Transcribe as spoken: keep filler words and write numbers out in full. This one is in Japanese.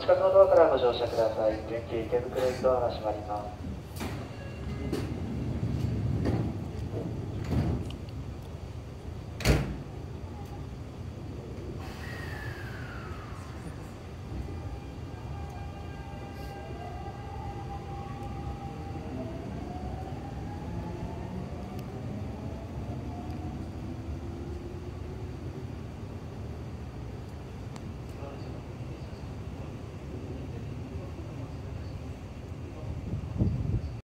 近くのドアからご乗車ください。電気池袋駅ドアが閉まります。